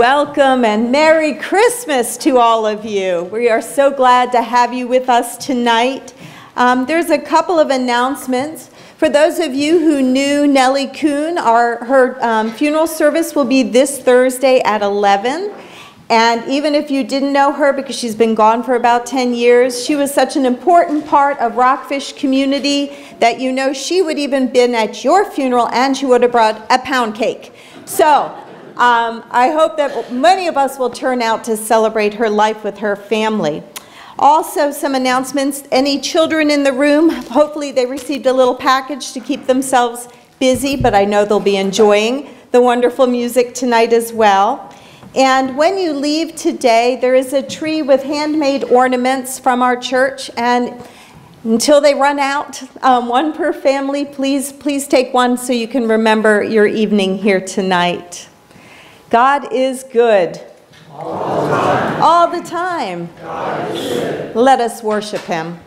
Welcome and Merry Christmas to all of you. We are so glad to have you with us tonight. There's a couple of announcements. For those of you who knew Nellie Kuhn, her funeral service will be this Thursday at 11. And even if you didn't know her because she's been gone for about 10 years, she was such an important part of Rockfish community that you know she would even been at your funeral and she would have brought a pound cake. So I hope that many of us will turn out to celebrate her life with her family. Also, some announcements. Any children in the room, hopefully they received a little package to keep themselves busy, but I know they'll be enjoying the wonderful music tonight as well. And when you leave today, there is a tree with handmade ornaments from our church, and until they run out, one per family, please take one so you can remember your evening here tonight. God is good. All the time. All the time. God is good. Let us worship him.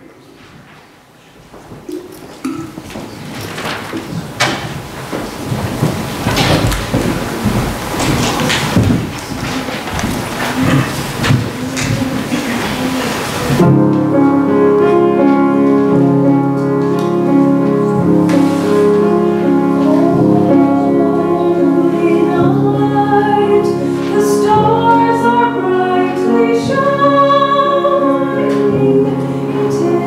Shining,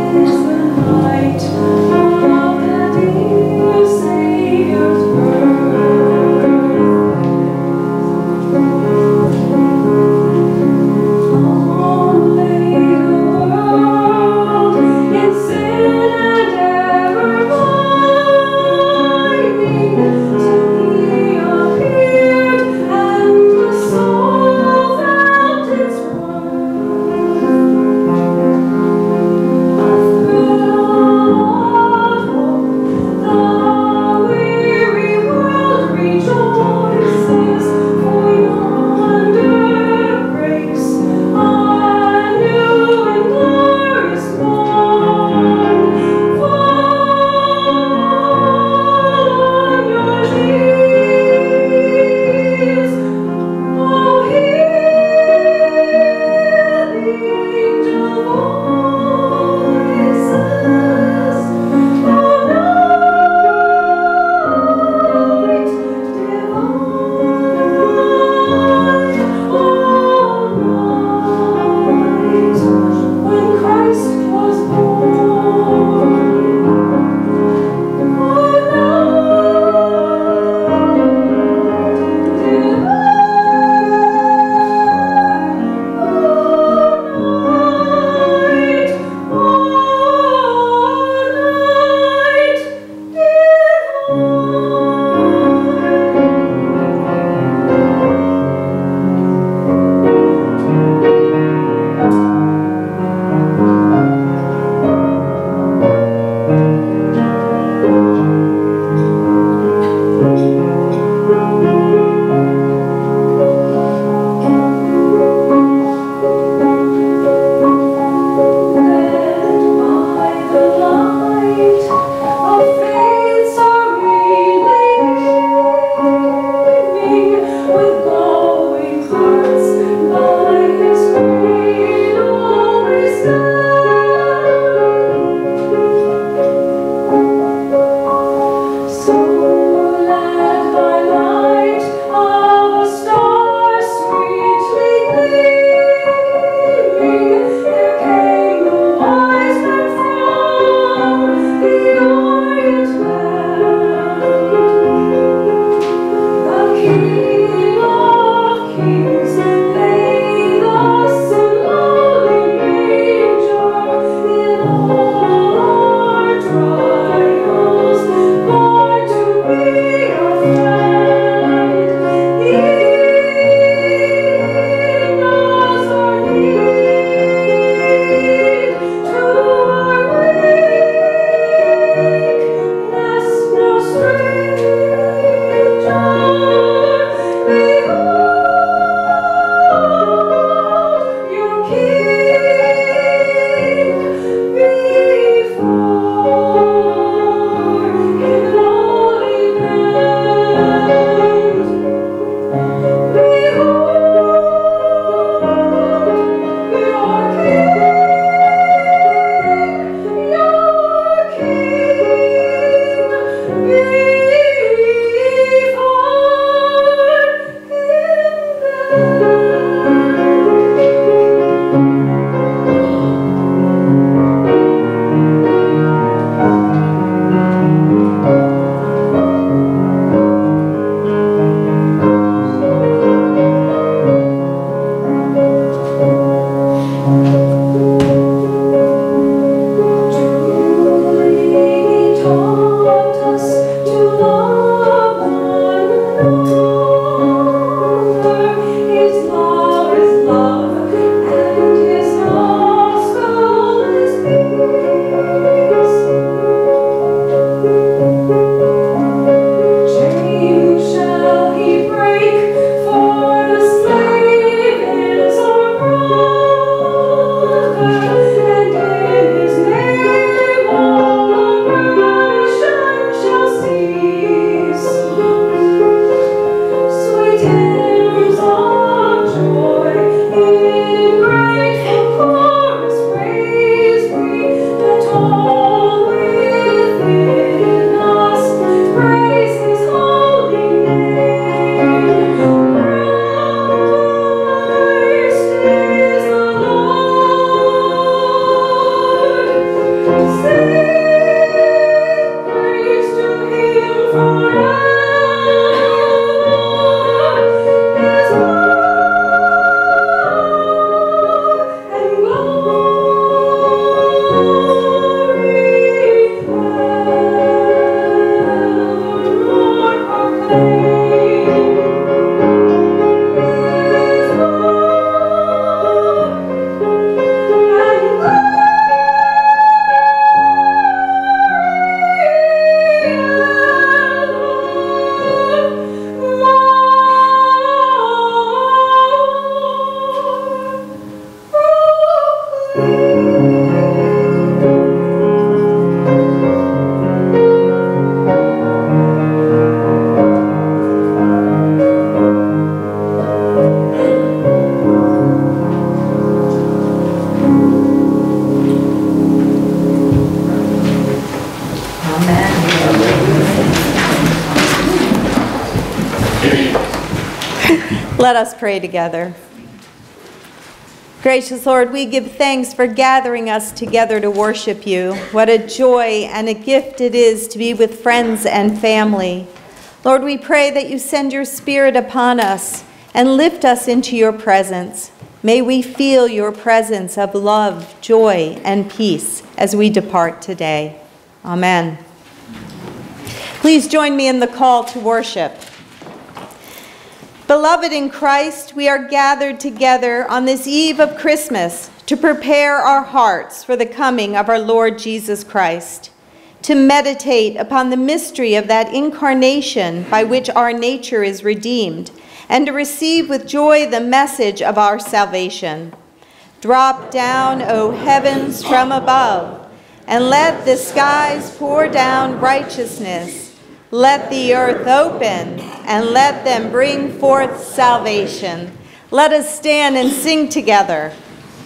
Let us pray together. Gracious Lord, we give thanks for gathering us together to worship you. What a joy and a gift it is to be with friends and family. Lord, we pray that you send your Spirit upon us and lift us into your presence. May we feel your presence of love, joy, and peace as we depart today. Amen. Please join me in the call to worship. Beloved in Christ, we are gathered together on this eve of Christmas to prepare our hearts for the coming of our Lord Jesus Christ, to meditate upon the mystery of that incarnation by which our nature is redeemed, and to receive with joy the message of our salvation. Drop down, O heavens, from above, and let the skies pour down righteousness. Let the earth open, and let them bring forth salvation. Let us stand and sing together.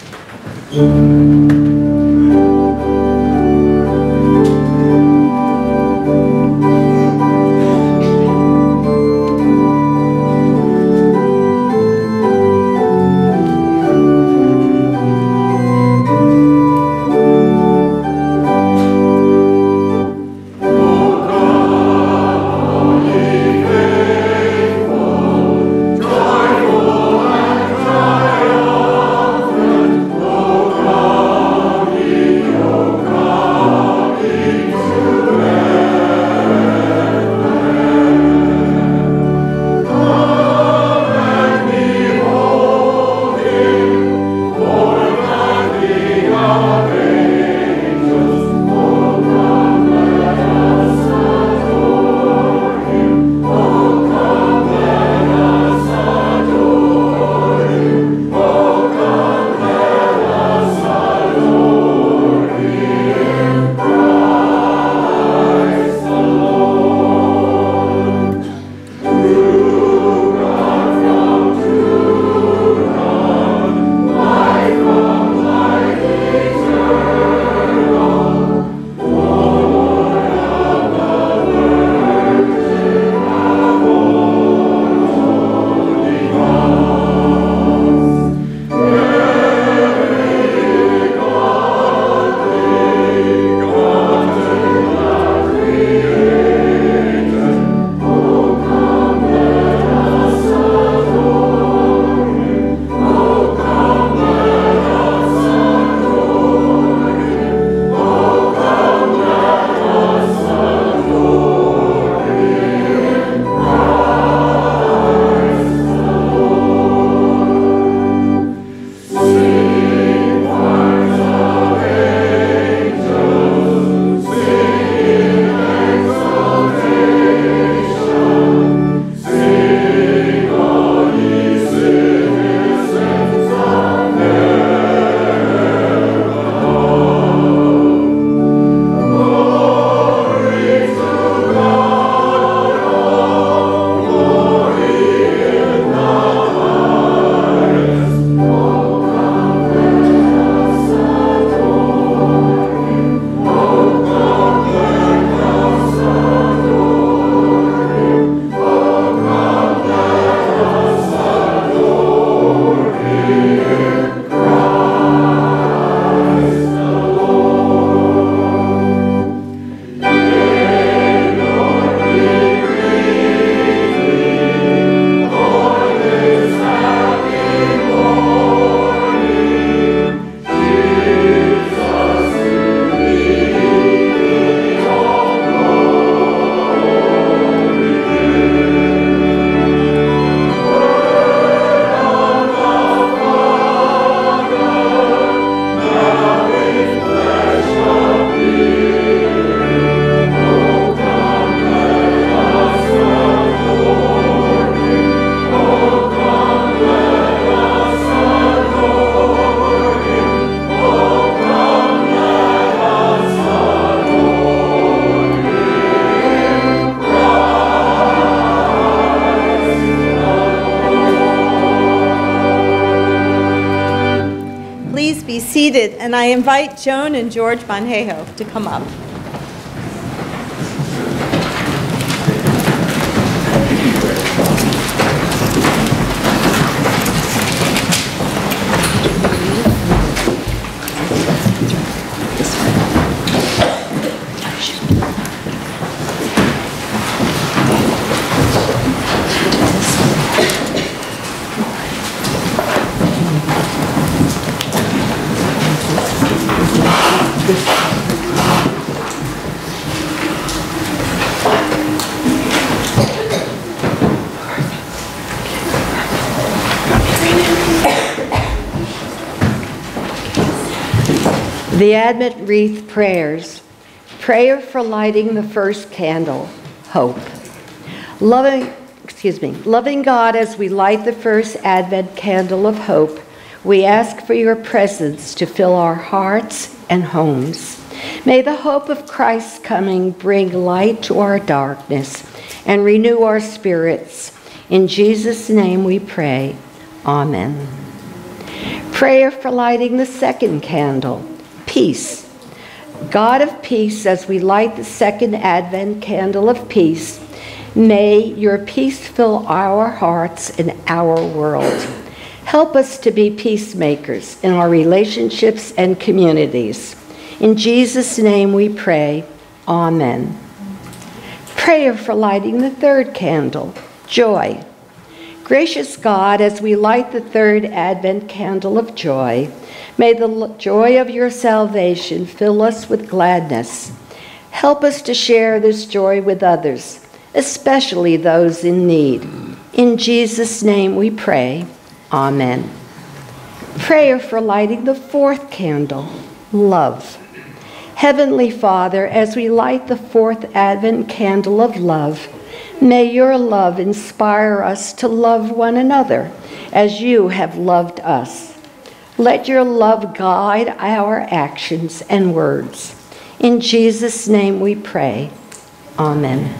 seated, and I invite Joan and George Banjejo to come up. The Advent Wreath Prayers. Prayer for lighting the first candle, hope. Loving God, as we light the first Advent candle of hope, we ask for your presence to fill our hearts and homes. May the hope of Christ's coming bring light to our darkness and renew our spirits. In Jesus' name we pray. Amen. Prayer for lighting the second candle, peace. God of peace, as we light the second Advent candle of peace, may your peace fill our hearts and our world. Help us to be peacemakers in our relationships and communities. In Jesus' name we pray. Amen. Prayer for lighting the third candle, joy. Gracious God, as we light the third Advent candle of joy, may the joy of your salvation fill us with gladness. Help us to share this joy with others, especially those in need. In Jesus' name we pray. Amen. Prayer for lighting the fourth candle, love. Heavenly Father, as we light the fourth Advent candle of love, may your love inspire us to love one another as you have loved us. Let your love guide our actions and words. In Jesus' name we pray. Amen.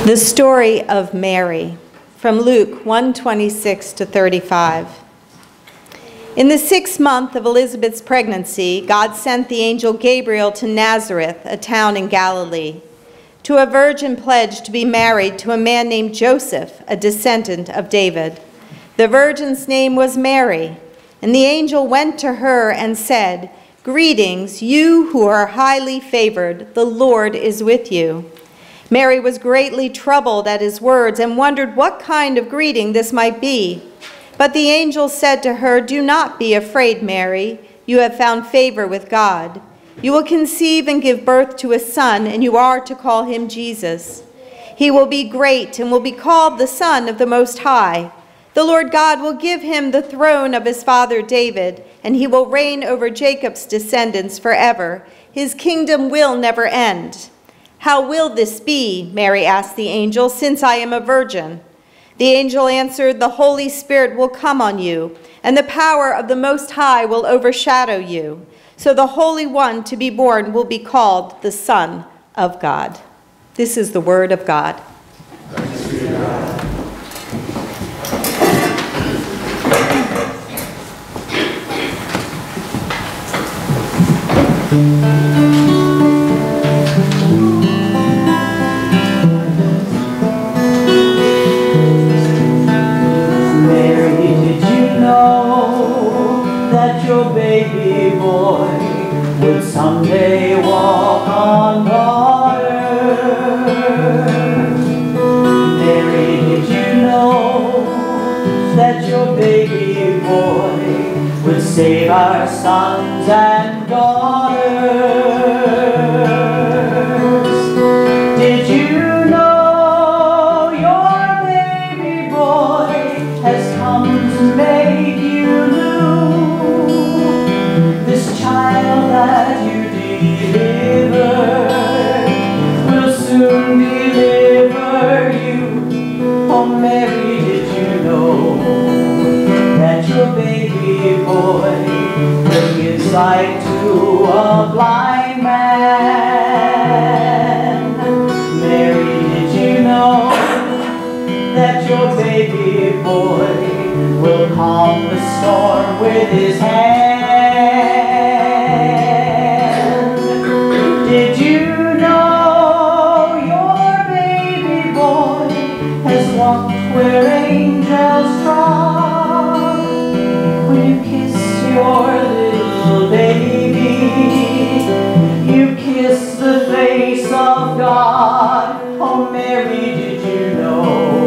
The story of Mary, from Luke 1:26 to 35. In the 6th month of Elizabeth's pregnancy, God sent the angel Gabriel to Nazareth, a town in Galilee, to a virgin pledged to be married to a man named Joseph, a descendant of David. The virgin's name was Mary, and the angel went to her and said, "Greetings, you who are highly favored, the Lord is with you." Mary was greatly troubled at his words and wondered what kind of greeting this might be. But the angel said to her, "Do not be afraid, Mary. You have found favor with God. You will conceive and give birth to a son, and you are to call him Jesus. He will be great and will be called the Son of the Most High. The Lord God will give him the throne of his father David, and he will reign over Jacob's descendants forever. His kingdom will never end." "How will this be?" Mary asked the angel, "since I am a virgin?" The angel answered, "The Holy Spirit will come on you, and the power of the Most High will overshadow you. So the Holy One to be born will be called the Son of God." This is the word of God. Thanks be to God. Your baby boy would someday walk on water. Mary, did you know that your baby boy would save our sons and daughters? Did you know your baby boy has come to make you new? Child that you delivered will soon deliver you. Oh Mary, did you know that your baby boy will give sight to a blind man? Mary, did you know that your baby boy will calm the storm with his hand? Did you know your baby boy has walked where angels trod? When you kiss your little baby, you kiss the face of God. Oh Mary, did you know?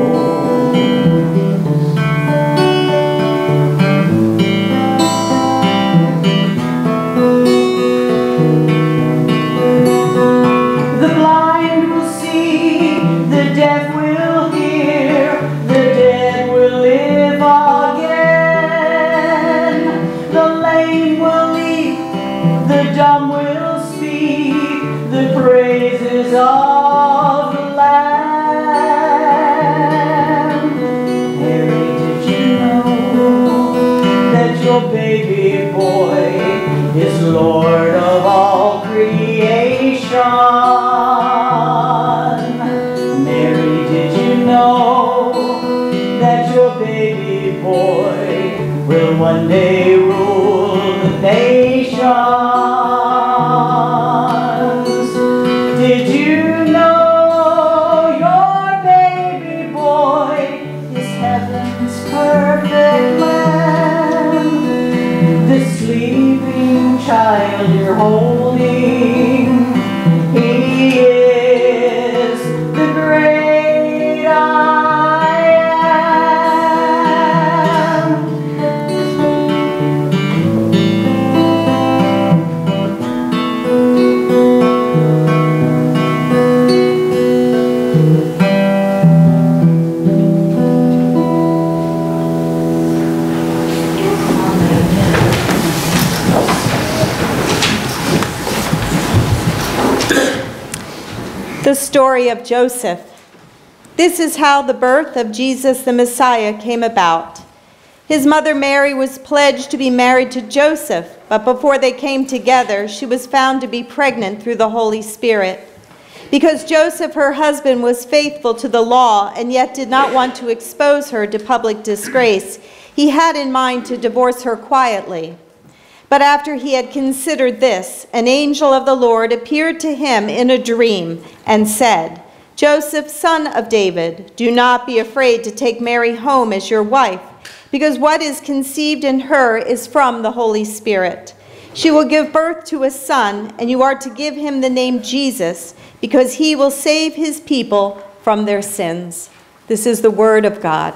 Praises of the Lamb. Mary, did you know that your baby boy is Lord of all creation? Mary, did you know that your baby boy will one day rule the nation? Did you know your baby boy is heaven's perfect lamb? The sleeping child you're holding, he is the great I am. The story of Joseph. This is how the birth of Jesus the Messiah came about. His mother Mary was pledged to be married to Joseph, but before they came together, she was found to be pregnant through the Holy Spirit. Because Joseph, her husband, was faithful to the law and yet did not want to expose her to public disgrace, he had in mind to divorce her quietly. But after he had considered this, an angel of the Lord appeared to him in a dream and said, "Joseph, son of David, do not be afraid to take Mary home as your wife, because what is conceived in her is from the Holy Spirit. She will give birth to a son, and you are to give him the name Jesus, because he will save his people from their sins." This is the word of God.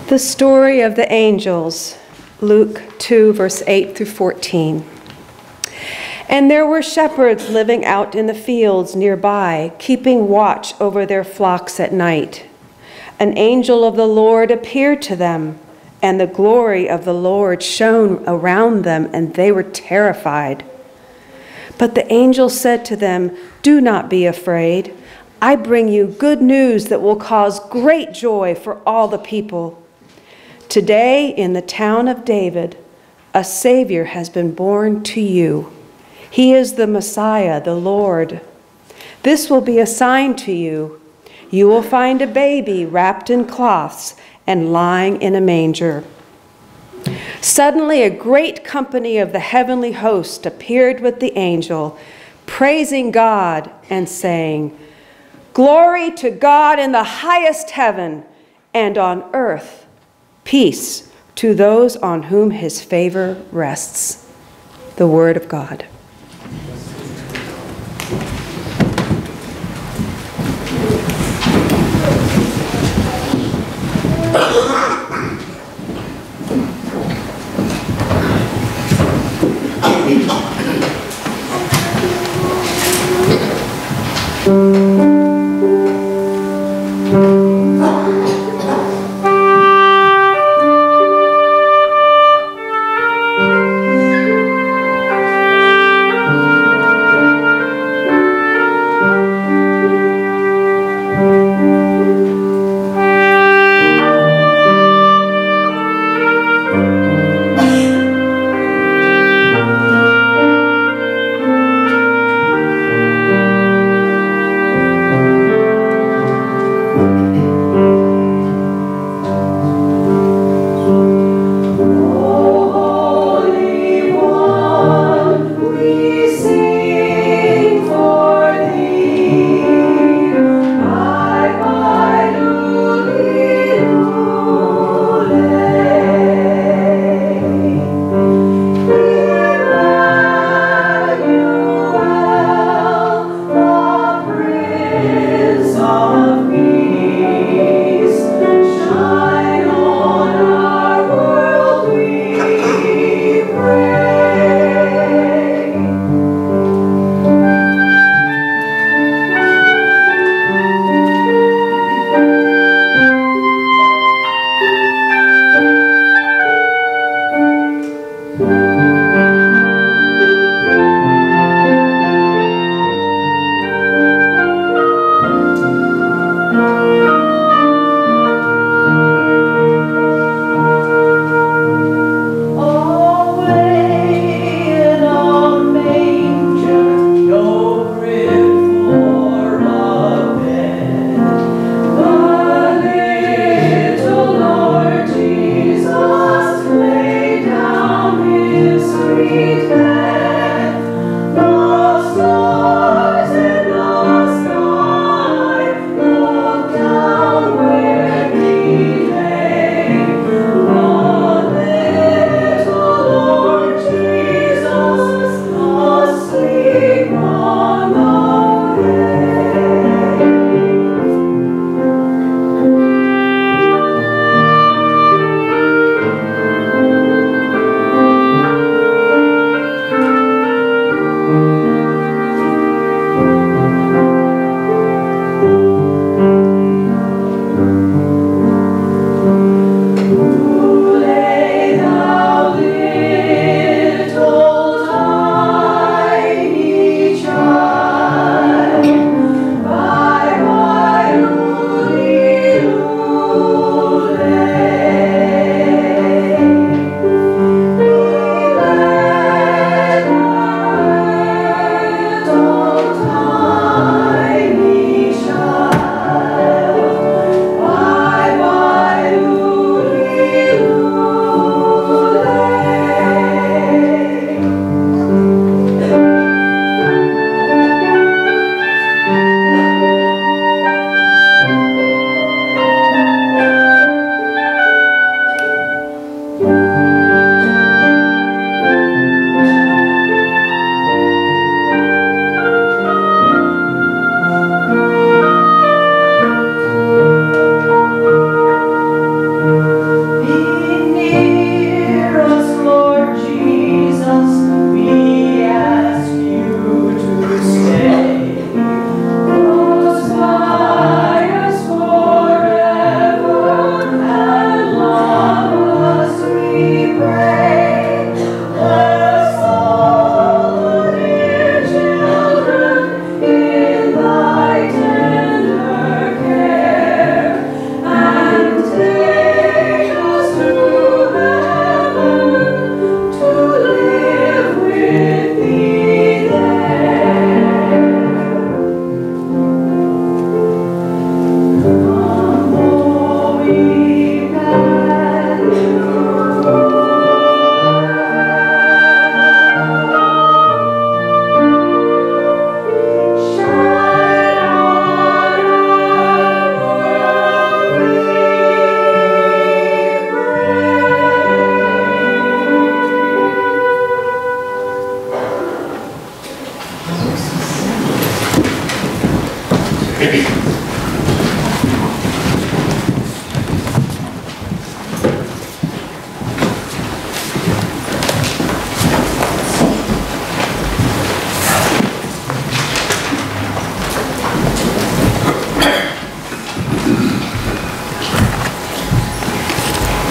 The story of the angels, Luke 2, verse 8 through 14. And there were shepherds living out in the fields nearby, keeping watch over their flocks at night. An angel of the Lord appeared to them, and the glory of the Lord shone around them, and they were terrified. But the angel said to them, "Do not be afraid. I bring you good news that will cause great joy for all the people. Today, in the town of David, a Savior has been born to you. He is the Messiah, the Lord. This will be a sign to you. You will find a baby wrapped in cloths and lying in a manger." Suddenly, a great company of the heavenly host appeared with the angel, praising God and saying, "Glory to God in the highest heaven, and on earth peace to those on whom his favor rests." The word of God.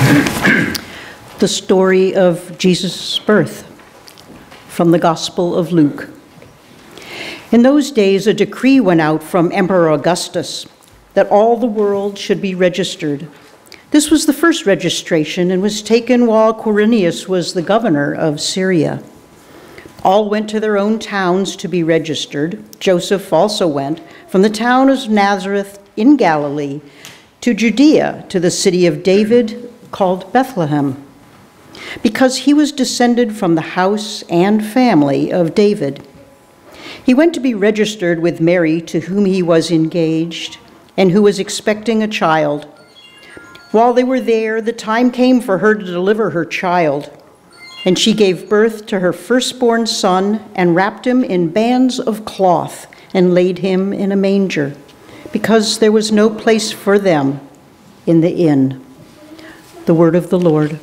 The story of Jesus' birth from the Gospel of Luke. In those days, a decree went out from Emperor Augustus that all the world should be registered. This was the first registration and was taken while Quirinius was the governor of Syria. All went to their own towns to be registered. Joseph also went from the town of Nazareth in Galilee to Judea, to the city of David called Bethlehem, because he was descended from the house and family of David. He went to be registered with Mary, to whom he was engaged, and who was expecting a child. While they were there, the time came for her to deliver her child, and she gave birth to her firstborn son and wrapped him in bands of cloth and laid him in a manger, because there was no place for them in the inn. The word of the Lord.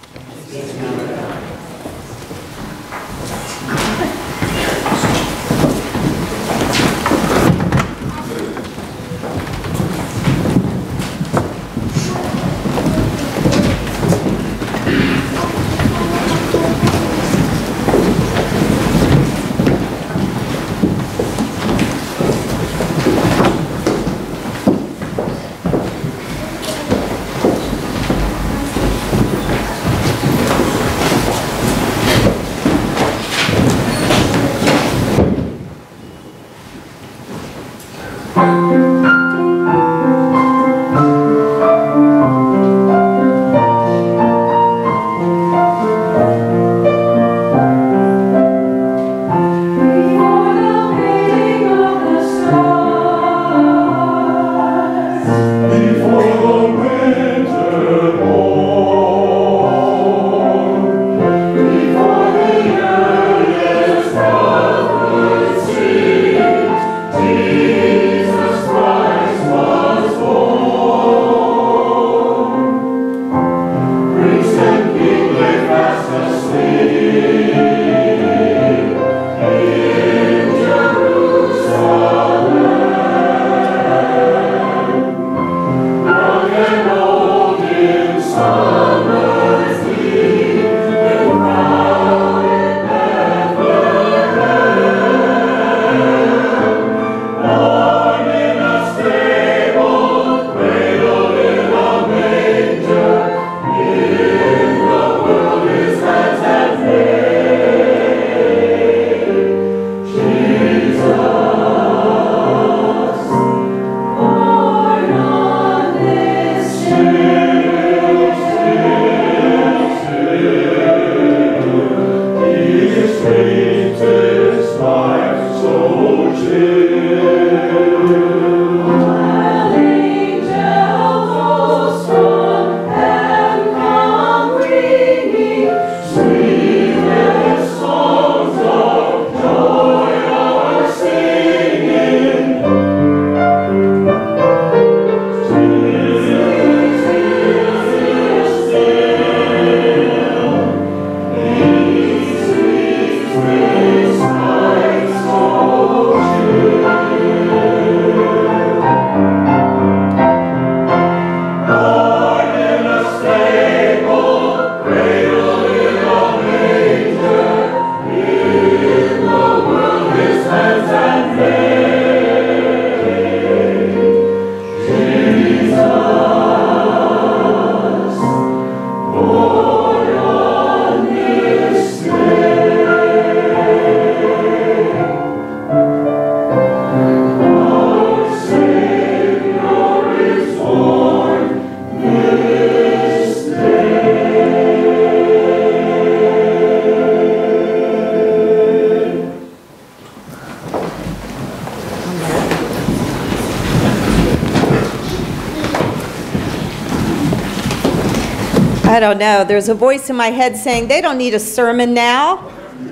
I don't know. There's a voice in my head saying they don't need a sermon now.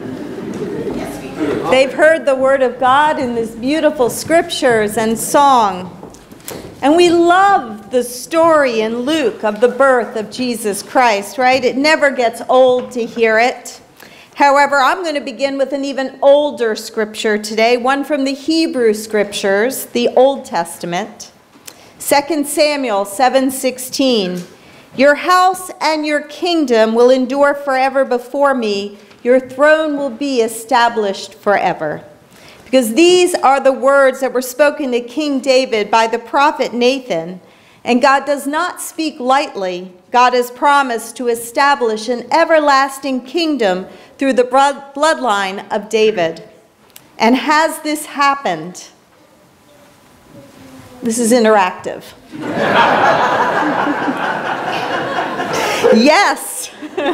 They've heard the word of God in these beautiful scriptures and song. And we love the story in Luke of the birth of Jesus Christ, right? It never gets old to hear it. However, I'm going to begin with an even older scripture today, one from the Hebrew scriptures, the Old Testament. 2 Samuel 7:16. Your house and your kingdom will endure forever before me. Your throne will be established forever. Because these are the words that were spoken to King David by the prophet Nathan. And God does not speak lightly. God has promised to establish an everlasting kingdom through the bloodline of David. And has this happened? This is interactive. Yes.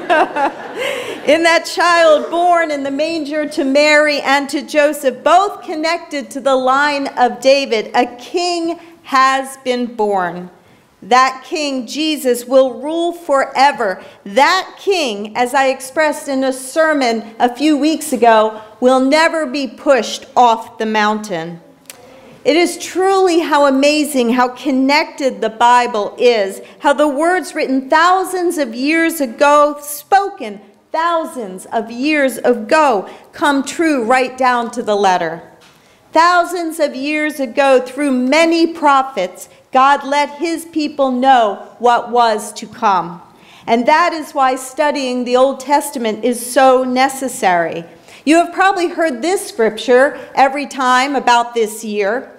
In that child born in the manger to Mary and to Joseph, both connected to the line of David, a king has been born. That king, Jesus, will rule forever. That king, as I expressed in a sermon a few weeks ago, will never be pushed off the mountain. It is truly how amazing, how connected the Bible is, how the words written thousands of years ago, spoken thousands of years ago, come true right down to the letter. Thousands of years ago, through many prophets, God let his people know what was to come. And that is why studying the Old Testament is so necessary. You have probably heard this scripture every time about this year.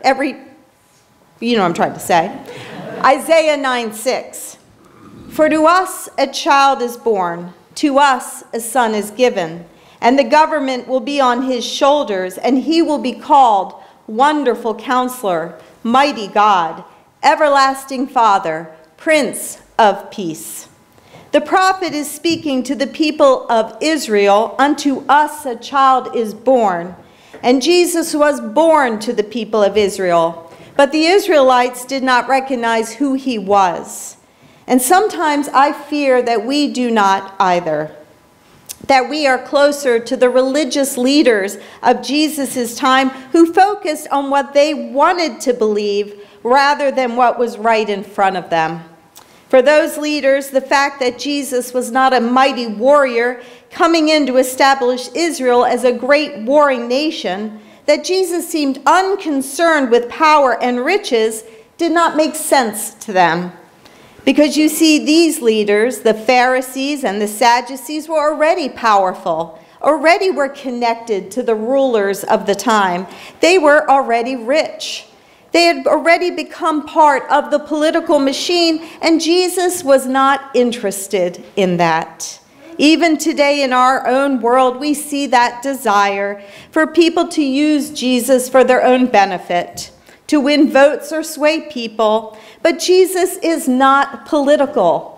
You know what I'm trying to say. Isaiah 9:6. For to us a child is born, to us a son is given, and the government will be on his shoulders, and he will be called Wonderful Counselor, Mighty God, Everlasting Father, Prince of Peace. The prophet is speaking to the people of Israel, unto us a child is born. And Jesus was born to the people of Israel. But the Israelites did not recognize who he was. And sometimes I fear that we do not either. That we are closer to the religious leaders of Jesus' time who focused on what they wanted to believe rather than what was right in front of them. For those leaders, the fact that Jesus was not a mighty warrior coming in to establish Israel as a great warring nation, that Jesus seemed unconcerned with power and riches, did not make sense to them. Because you see, these leaders, the Pharisees and the Sadducees, were already powerful, already were connected to the rulers of the time. They were already rich. They had already become part of the political machine, and Jesus was not interested in that. Even today in our own world, we see that desire for people to use Jesus for their own benefit, to win votes or sway people. But Jesus is not political.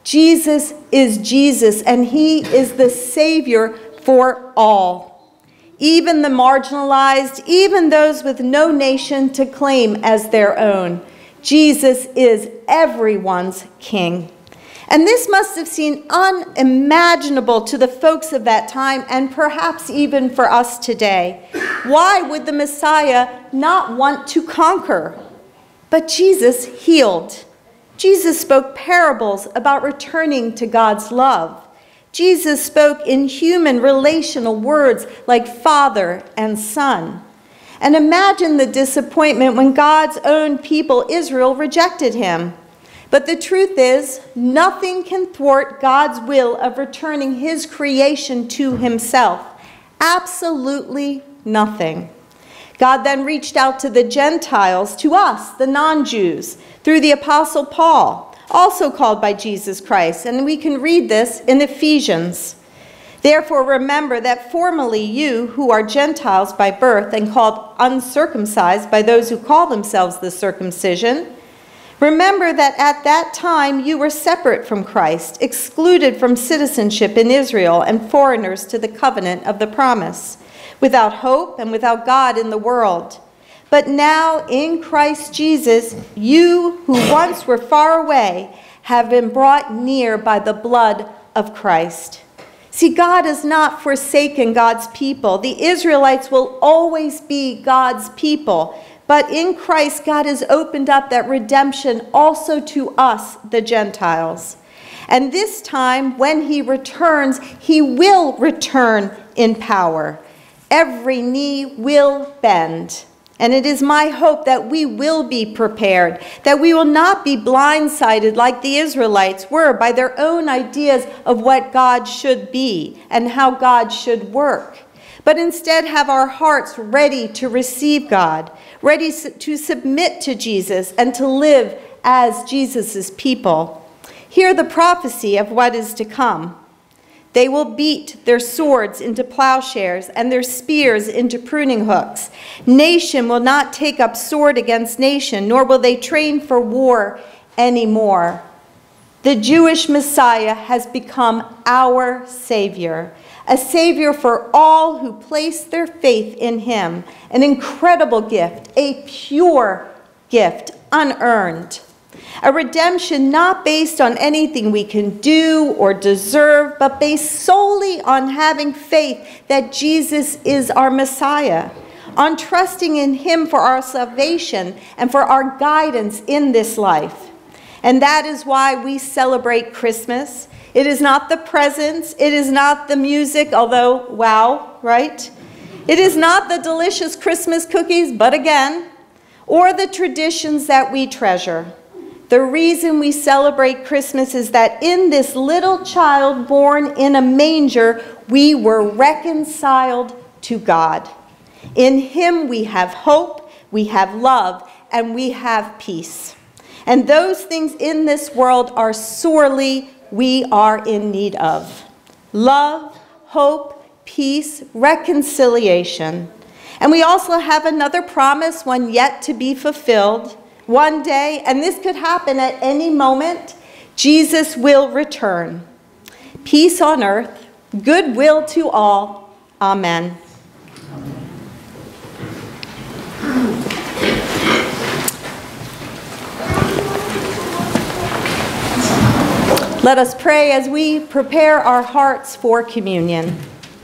Jesus is Jesus, and he is the Savior for all. Even the marginalized, even those with no nation to claim as their own. Jesus is everyone's king. And this must have seemed unimaginable to the folks of that time, and perhaps even for us today. Why would the Messiah not want to conquer? But Jesus healed. Jesus spoke parables about returning to God's love. Jesus spoke in human relational words like Father and Son. And imagine the disappointment when God's own people, Israel, rejected him. But the truth is, nothing can thwart God's will of returning his creation to himself. Absolutely nothing. God then reached out to the Gentiles, to us, the non-Jews, through the Apostle Paul, also called by Jesus Christ, and we can read this in Ephesians. Therefore remember that formerly you, who are Gentiles by birth and called uncircumcised by those who call themselves the circumcision, remember that at that time you were separate from Christ, excluded from citizenship in Israel and foreigners to the covenant of the promise, without hope and without God in the world. But now in Christ Jesus, you who once were far away have been brought near by the blood of Christ. See, God has not forsaken God's people. The Israelites will always be God's people. But in Christ, God has opened up that redemption also to us, the Gentiles. And this time, when he returns, he will return in power. Every knee will bend, And it is my hope that we will be prepared, that we will not be blindsided like the Israelites were by their own ideas of what God should be and how God should work, but instead have our hearts ready to receive God, ready to submit to Jesus and to live as Jesus' people. Hear the prophecy of what is to come. They will beat their swords into plowshares and their spears into pruning hooks. Nation will not take up sword against nation, nor will they train for war anymore. The Jewish Messiah has become our Savior, a Savior for all who place their faith in him, an incredible gift, a pure gift, unearned. A redemption not based on anything we can do or deserve, but based solely on having faith that Jesus is our Messiah, on trusting in him for our salvation and for our guidance in this life. And that is why we celebrate Christmas. It is not the presents, it is not the music, although, wow, right? It is not the delicious Christmas cookies, but again, or the traditions that we treasure. The reason we celebrate Christmas is that in this little child born in a manger, we were reconciled to God. In him we have hope, we have love, and we have peace. And those things in this world are sorely we are in need of. Love, hope, peace, reconciliation. And we also have another promise, one yet to be fulfilled. One day, and this could happen at any moment, Jesus will return. Peace on earth, goodwill to all. Amen. Let us pray as we prepare our hearts for communion.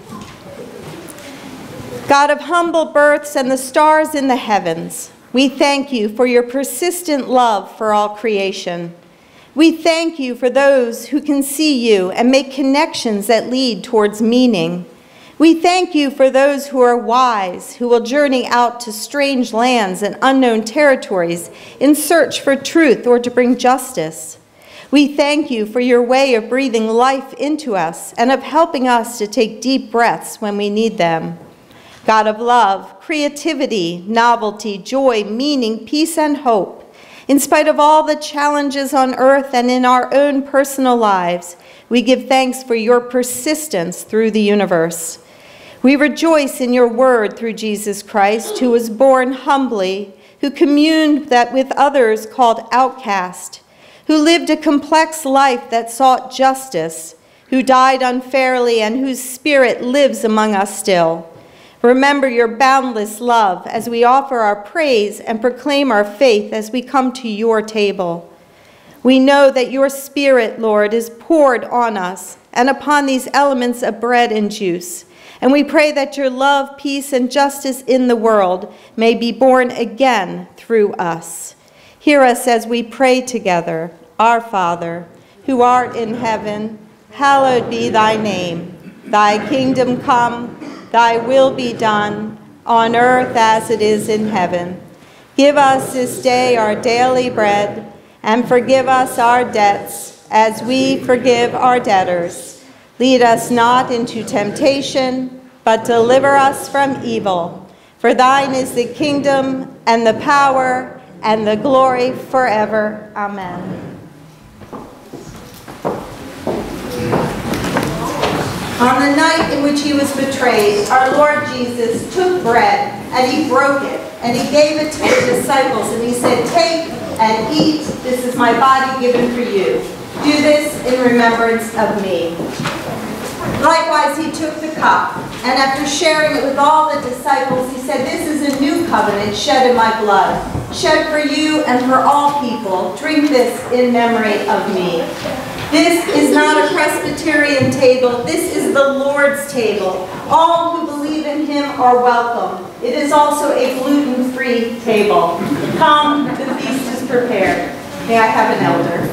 God of humble births and the stars in the heavens, we thank you for your persistent love for all creation. We thank you for those who can see you and make connections that lead towards meaning. We thank you for those who are wise, who will journey out to strange lands and unknown territories in search for truth or to bring justice. We thank you for your way of breathing life into us and of helping us to take deep breaths when we need them. God of love, creativity, novelty, joy, meaning, peace, and hope, in spite of all the challenges on earth and in our own personal lives, we give thanks for your persistence through the universe. We rejoice in your word through Jesus Christ, who was born humbly, who communed that with others called outcast, who lived a complex life that sought justice, who died unfairly and whose spirit lives among us still. Remember your boundless love as we offer our praise and proclaim our faith as we come to your table. We know that your Spirit, Lord, is poured on us and upon these elements of bread and juice. And we pray that your love, peace, and justice in the world may be born again through us. Hear us as we pray together. Our Father, who art in heaven, hallowed be thy name. Thy kingdom come, thy will be done, on earth as it is in heaven. Give us this day our daily bread, and forgive us our debts, as we forgive our debtors. Lead us not into temptation, but deliver us from evil. For thine is the kingdom, and the power, and the glory forever. Amen. On the night in which he was betrayed, our Lord Jesus took bread, and he broke it, and he gave it to the disciples, and he said, "Take and eat. This is my body given for you. Do this in remembrance of me." Likewise, he took the cup, and after sharing it with all the disciples, he said, "This is a new covenant shed in my blood, shed for you and for all people. Drink this in memory of me." This is not a Presbyterian table. This is the Lord's table. All who believe in him are welcome. It is also a gluten-free table. Come, the feast is prepared. May I have an elder?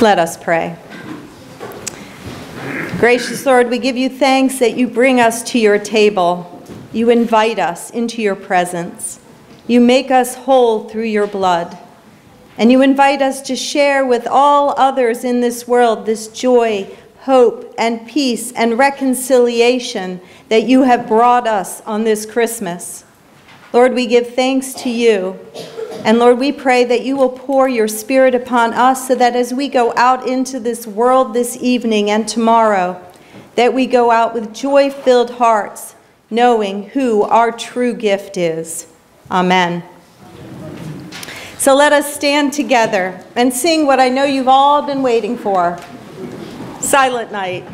Let us pray. Gracious Lord, we give you thanks that you bring us to your table. You invite us into your presence. You make us whole through your blood. And you invite us to share with all others in this world this joy, hope, and peace and reconciliation that you have brought us on this Christmas. Lord, we give thanks to you. And Lord, we pray that you will pour your Spirit upon us so that as we go out into this world this evening and tomorrow, that we go out with joy-filled hearts, knowing who our true gift is. Amen. So let us stand together and sing what I know you've all been waiting for. Silent Night.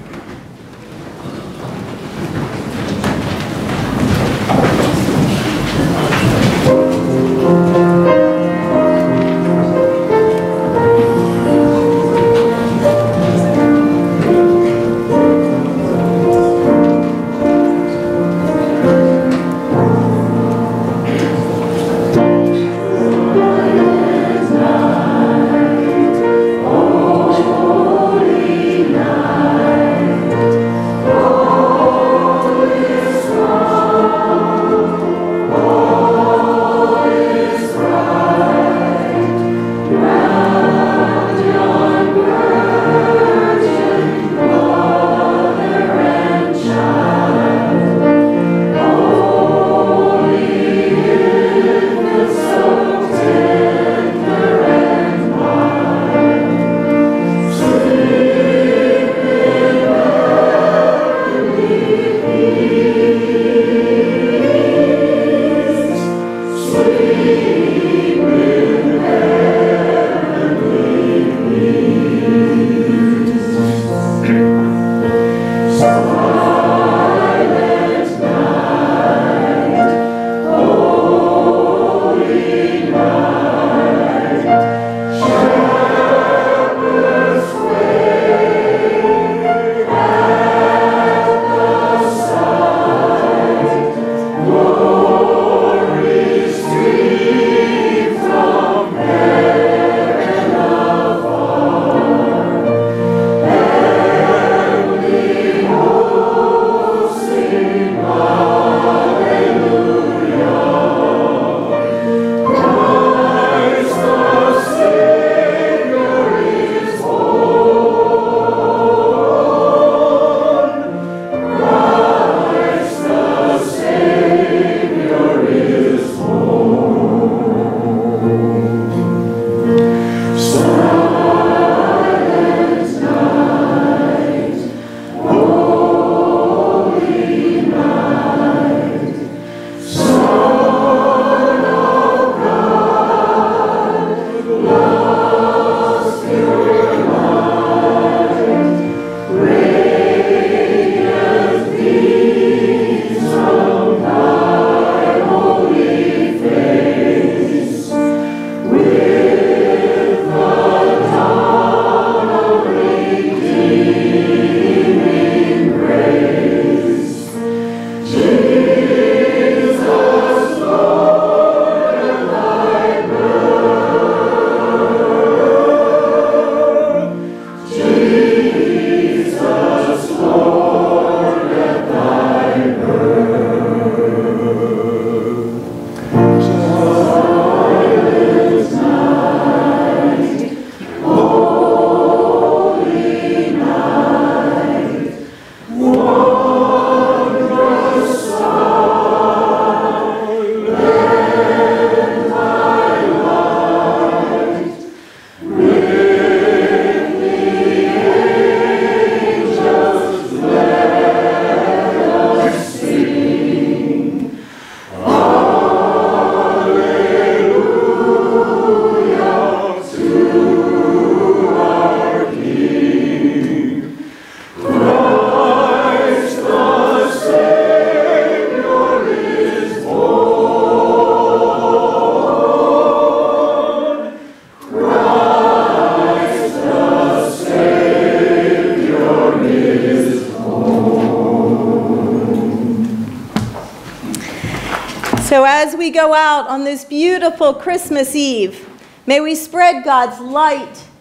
So as we go out on this beautiful Christmas Eve, may we spread God's light,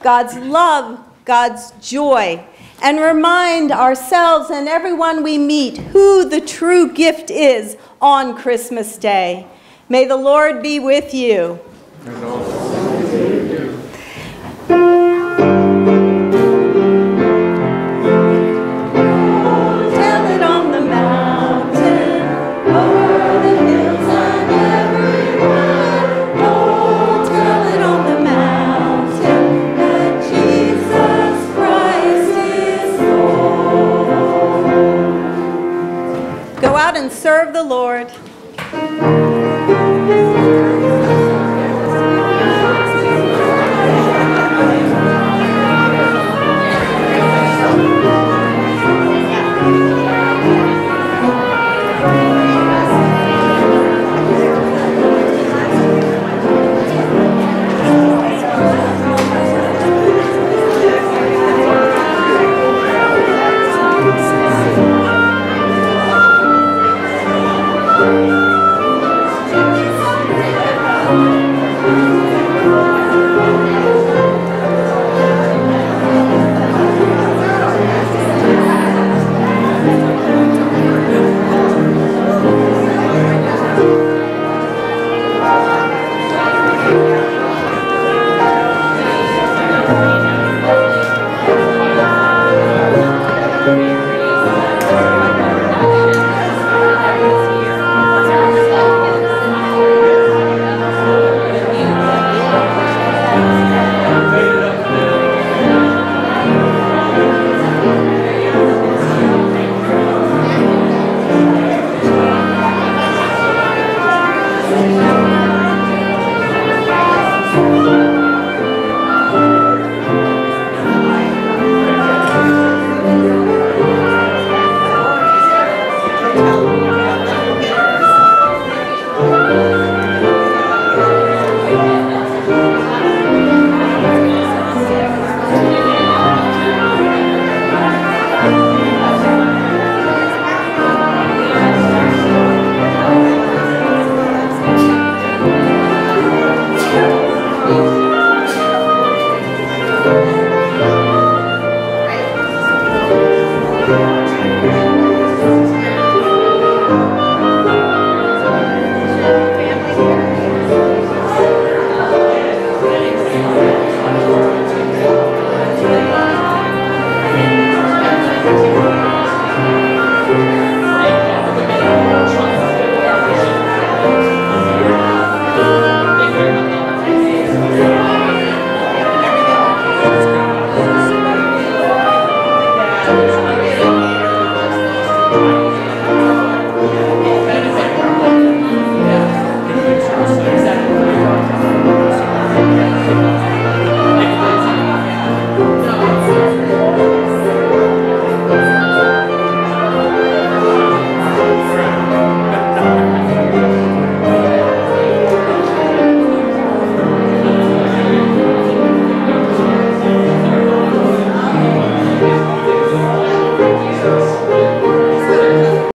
God's love, God's joy, and remind ourselves and everyone we meet who the true gift is on Christmas Day. May the Lord be with you. And also with you. Tell it on the mountain, over the hills and everywhere. Oh, tell it on the mountain that Jesus Christ is Lord. Go out and serve the Lord.